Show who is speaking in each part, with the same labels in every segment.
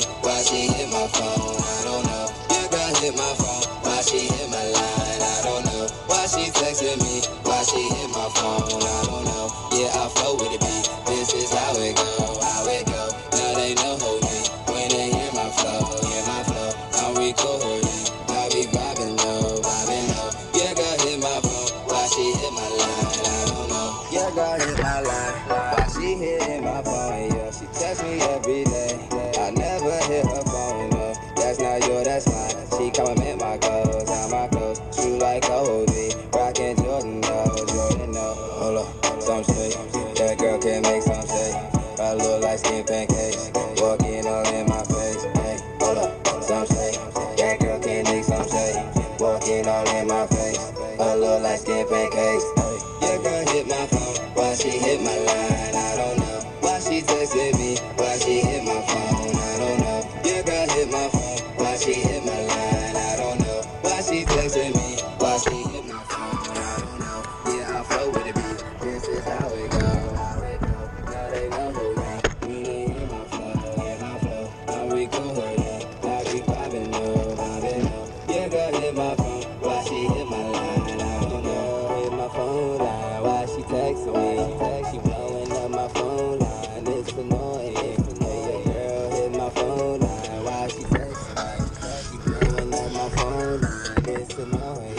Speaker 1: Why she hit my phone? I don't know. Your girl hit my phone. Why she hit my line? I don't know. Why she texting me? Why she hit my phone? I don't know. Yeah, I flow with the beat. This is how it go, how it go. Now they know who me. When they hear my flow, I'm recording. I be vibing low, vibing low. Your girl hit my phone. Why she hit my line? I don't know. Your girl hit my line. Why she hitting my phone? Yeah, she text me every day. I never hit her phone. No, that's not yours, that's mine. She compliment my clothes, how my clothes. True like Kobe, rockin' Jordan, no, Jordan, no. Hold up, some say that girl can make some say. I look like skin pancakes, walking all in my face. Hey, hold up, some say that girl can make some say. Walking all in my face. I look like skin pancakes. Hey, your girl hit my phone. Why she hit my line? I don't know. Why she texted me? Why she hit my phone? I don't know. Your girl hit my phone. Why she hit my line? I don't know. Why she texting me? Why she hit my phone? I don't know. Yeah, I flow with the beat. This is how it go. Now they know who me. When they hear my flow, I'm recording. I be vibing low, vibing low. Your girl hit my phone. Why she hit my line? I don't know. Hit my phone line. Why she texting me? She blowing up my phone line. It's annoying. Your girl hit my phone line. Why she texting me? She blowing up my phone line. It's annoying.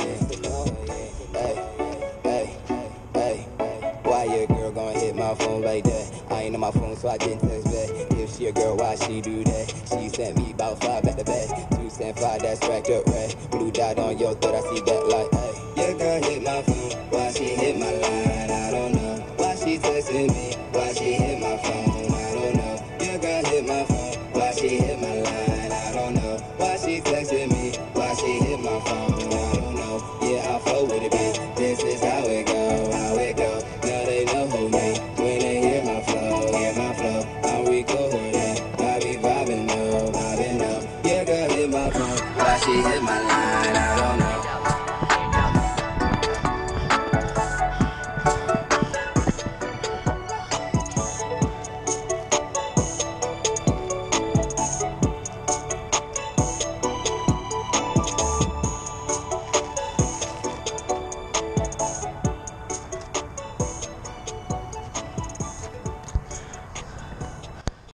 Speaker 1: Hey, hey, why your girl gonna hit my phone like that? I ain't on my phone, so I didn't text back. If she a girl, why she do that? She sent me about 5 at the back. 2 cent 5, that's racked up red. Blue dot on your throat, I see that like, hey. Your girl hit my phone, why she hit my line? I don't know. Why she texting me? Why she hit my phone? I don't know. Your girl hit my phone, why she hit my line? I don't know. Why she texting me?